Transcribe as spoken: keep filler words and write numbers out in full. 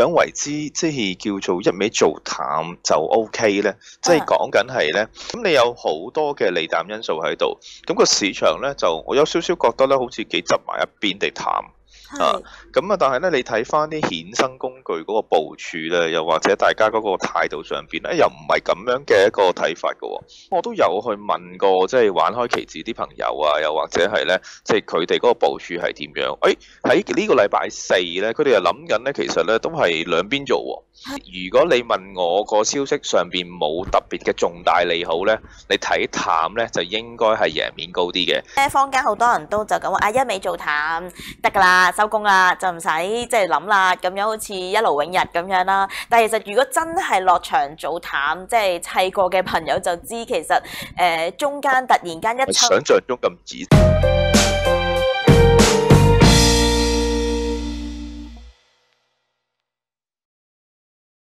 為之即係叫做一味做淡就 O K 咧？即係講緊係咧，咁你有好多嘅利淡因素喺度，咁個市場咧就我有少少覺得咧，好似幾執埋一邊地淡。啊，咁啊，但係咧，你睇翻啲衍生工具嗰個部署咧，又或者大家嗰個態度上邊咧，又唔係咁樣嘅一個睇法嘅喎。我都有去問過，即係玩開期指啲朋友啊，又或者係咧，即係佢哋嗰個部署係點樣？誒，喺呢個禮拜四咧，佢哋又諗緊咧，其實咧都係兩邊做喎。如果你問我個消息上邊冇特別嘅重大利好咧，你睇淡咧就應該係贏面高啲嘅。 誒，坊間好多人都就咁話啊，一味做淡得㗎啦，收工啦，就唔使即係諗啦，咁樣好似一勞永逸咁樣啦。但係其實如果真係落場做淡，即係砌過嘅朋友就知，其實誒、呃、中間突然間一抽， 想像中咁易。